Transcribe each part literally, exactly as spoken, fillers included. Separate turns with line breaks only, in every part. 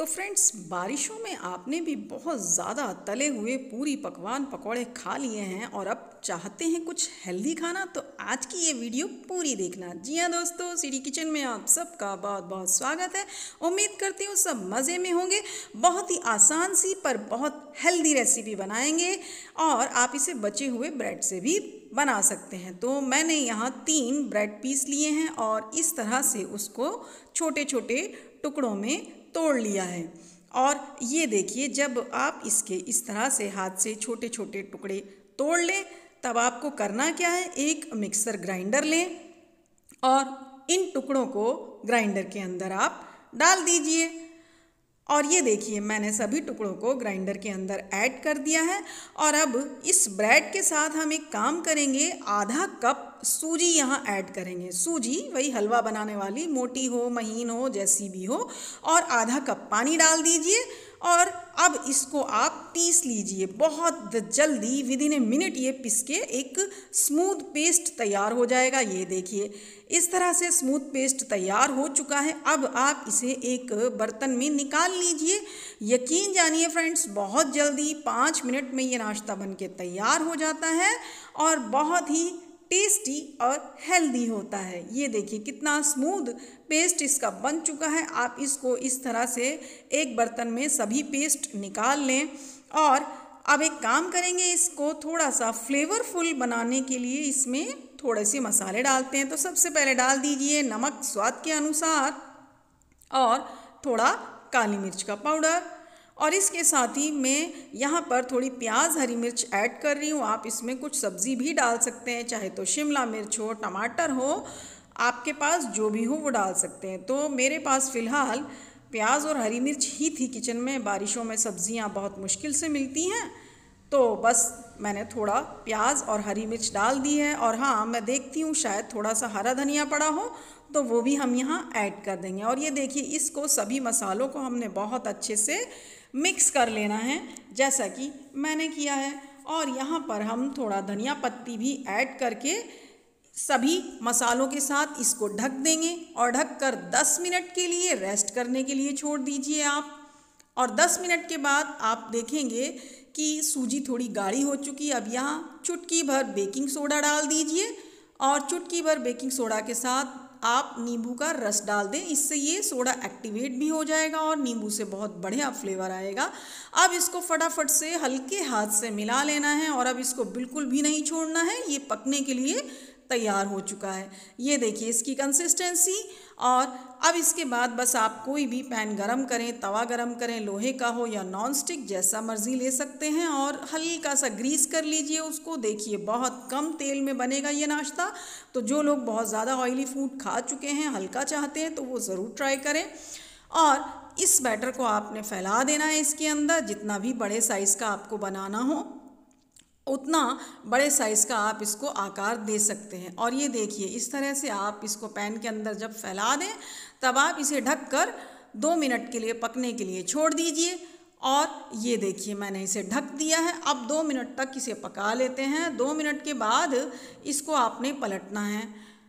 तो फ्रेंड्स, बारिशों में आपने भी बहुत ज़्यादा तले हुए पूरी पकवान पकौड़े खा लिए हैं और अब चाहते हैं कुछ हेल्दी खाना, तो आज की ये वीडियो पूरी देखना। जी हाँ दोस्तों, सिटी किचन में आप सबका बहुत बहुत स्वागत है। उम्मीद करती हूँ सब मज़े में होंगे। बहुत ही आसान सी पर बहुत हेल्दी रेसिपी बनाएंगे और आप इसे बचे हुए ब्रेड से भी बना सकते हैं। तो मैंने यहाँ तीन ब्रेड पीस लिए हैं और इस तरह से उसको छोटे छोटे टुकड़ों में तोड़ लिया है। और ये देखिए, जब आप इसके इस तरह से हाथ से छोटे छोटे टुकड़े तोड़ लें, तब आपको करना क्या है, एक मिक्सर ग्राइंडर लें और इन टुकड़ों को ग्राइंडर के अंदर आप डाल दीजिए। और ये देखिए, मैंने सभी टुकड़ों को ग्राइंडर के अंदर ऐड कर दिया है। और अब इस ब्रेड के साथ हम एक काम करेंगे, आधा कप सूजी यहाँ ऐड करेंगे। सूजी वही हलवा बनाने वाली, मोटी हो महीन हो जैसी भी हो, और आधा कप पानी डाल दीजिए और अब इसको आप पीस लीजिए। बहुत जल्दी विद इन ए मिनट ये पिस के एक स्मूथ पेस्ट तैयार हो जाएगा। ये देखिए, इस तरह से स्मूथ पेस्ट तैयार हो चुका है। अब आप इसे एक बर्तन में निकाल लीजिए। यकीन जानिए फ्रेंड्स, बहुत जल्दी पाँच मिनट में ये नाश्ता बन के तैयार हो जाता है और बहुत ही टेस्टी और हेल्दी होता है। ये देखिए कितना स्मूथ पेस्ट इसका बन चुका है। आप इसको इस तरह से एक बर्तन में सभी पेस्ट निकाल लें और अब एक काम करेंगे, इसको थोड़ा सा फ्लेवरफुल बनाने के लिए इसमें थोड़े से मसाले डालते हैं। तो सबसे पहले डाल दीजिए नमक स्वाद के अनुसार और थोड़ा काली मिर्च का पाउडर, और इसके साथ ही मैं यहाँ पर थोड़ी प्याज हरी मिर्च ऐड कर रही हूँ। आप इसमें कुछ सब्ज़ी भी डाल सकते हैं, चाहे तो शिमला मिर्च हो, टमाटर हो, आपके पास जो भी हो वो डाल सकते हैं। तो मेरे पास फ़िलहाल प्याज और हरी मिर्च ही थी किचन में। बारिशों में सब्ज़ियाँ बहुत मुश्किल से मिलती हैं, तो बस मैंने थोड़ा प्याज और हरी मिर्च डाल दी है। और हाँ, मैं देखती हूँ शायद थोड़ा सा हरा धनिया पड़ा हो, तो वो भी हम यहाँ ऐड कर देंगे। और ये देखिए, इसको सभी मसालों को हमने बहुत अच्छे से मिक्स कर लेना है, जैसा कि मैंने किया है। और यहाँ पर हम थोड़ा धनिया पत्ती भी ऐड करके सभी मसालों के साथ इसको ढक देंगे और ढक कर दस मिनट के लिए रेस्ट करने के लिए छोड़ दीजिए आप। और दस मिनट के बाद आप देखेंगे कि सूजी थोड़ी गाढ़ी हो चुकी है। अब यहाँ चुटकी भर बेकिंग सोडा डाल दीजिए और चुटकी भर बेकिंग सोडा के साथ आप नींबू का रस डाल दें। इससे ये सोडा एक्टिवेट भी हो जाएगा और नींबू से बहुत बढ़िया फ्लेवर आएगा। अब इसको फटाफट से हल्के हाथ से मिला लेना है और अब इसको बिल्कुल भी नहीं छोड़ना है। ये पकने के लिए तैयार हो चुका है। ये देखिए इसकी कंसिस्टेंसी। और अब इसके बाद बस आप कोई भी पैन गरम करें, तवा गरम करें, लोहे का हो या नॉन स्टिक, जैसा मर्जी ले सकते हैं, और हल्का सा ग्रीस कर लीजिए उसको। देखिए बहुत कम तेल में बनेगा ये नाश्ता। तो जो लोग बहुत ज़्यादा ऑयली फूड खा चुके हैं, हल्का चाहते हैं, तो वो ज़रूर ट्राई करें। और इस बैटर को आपने फैला देना है इसके अंदर। जितना भी बड़े साइज़ का आपको बनाना हो उतना बड़े साइज़ का आप इसको आकार दे सकते हैं। और ये देखिए, इस तरह से आप इसको पैन के अंदर जब फैला दें, तब आप इसे ढककर दो मिनट के लिए पकने के लिए छोड़ दीजिए। और ये देखिए, मैंने इसे ढक दिया है। अब दो मिनट तक इसे पका लेते हैं। दो मिनट के बाद इसको आपने पलटना है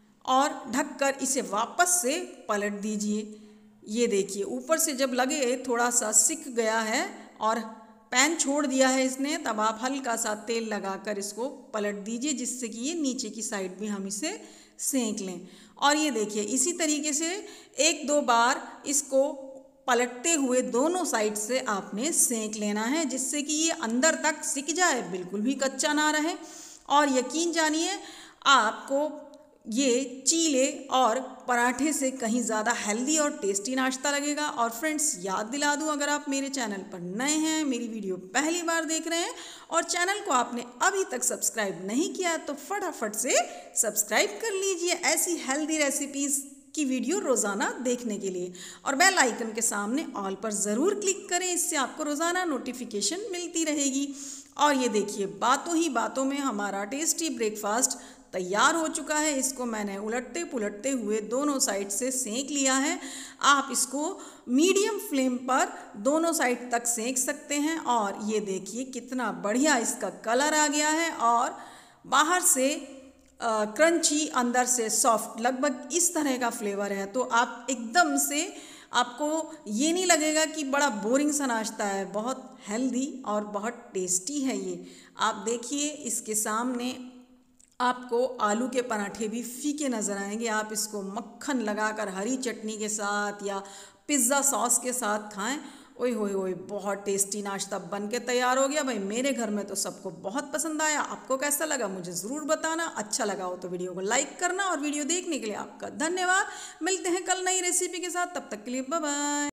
और ढककर इसे वापस से पलट दीजिए। ये देखिए, ऊपर से जब लगे थोड़ा सा सिक गया है और पैन छोड़ दिया है इसने, तब आप हल्का सा तेल लगाकर इसको पलट दीजिए, जिससे कि ये नीचे की साइड भी हम इसे सेंक लें। और ये देखिए, इसी तरीके से एक दो बार इसको पलटते हुए दोनों साइड से आपने सेंक लेना है, जिससे कि ये अंदर तक सिक जाए, बिल्कुल भी कच्चा ना रहे। और यकीन जानिए, आपको ये चीले और पराठे से कहीं ज़्यादा हेल्दी और टेस्टी नाश्ता लगेगा। और फ्रेंड्स, याद दिला दूं, अगर आप मेरे चैनल पर नए हैं, मेरी वीडियो पहली बार देख रहे हैं और चैनल को आपने अभी तक सब्सक्राइब नहीं किया, तो फटाफट से सब्सक्राइब कर लीजिए ऐसी हेल्दी रेसिपीज़ की वीडियो रोज़ाना देखने के लिए। और बेल आइकन के सामने ऑल पर ज़रूर क्लिक करें, इससे आपको रोज़ाना नोटिफिकेशन मिलती रहेगी। और ये देखिए, बातों ही बातों में हमारा टेस्टी ब्रेकफास्ट तैयार हो चुका है। इसको मैंने उलटते पुलटते हुए दोनों साइड से सेंक लिया है। आप इसको मीडियम फ्लेम पर दोनों साइड तक सेंक सकते हैं। और ये देखिए कितना बढ़िया इसका कलर आ गया है और बाहर से क्रंची, अंदर से सॉफ्ट, लगभग इस तरह का फ्लेवर है। तो आप एकदम से आपको ये नहीं लगेगा कि बड़ा बोरिंग सा नाश्ता है, बहुत हेल्दी और बहुत टेस्टी है ये। आप देखिए इसके सामने आपको आलू के पराठे भी फीके नज़र आएंगे। आप इसको मक्खन लगाकर हरी चटनी के साथ या पिज़्ज़ा सॉस के साथ खाएं। ओए होए होए, बहुत टेस्टी नाश्ता बन के तैयार हो गया भाई। मेरे घर में तो सबको बहुत पसंद आया। आपको कैसा लगा मुझे ज़रूर बताना। अच्छा लगा हो तो वीडियो को लाइक करना और वीडियो देखने के लिए आपका धन्यवाद। मिलते हैं कल नई रेसिपी के साथ, तब तक के लिए बाय बाय।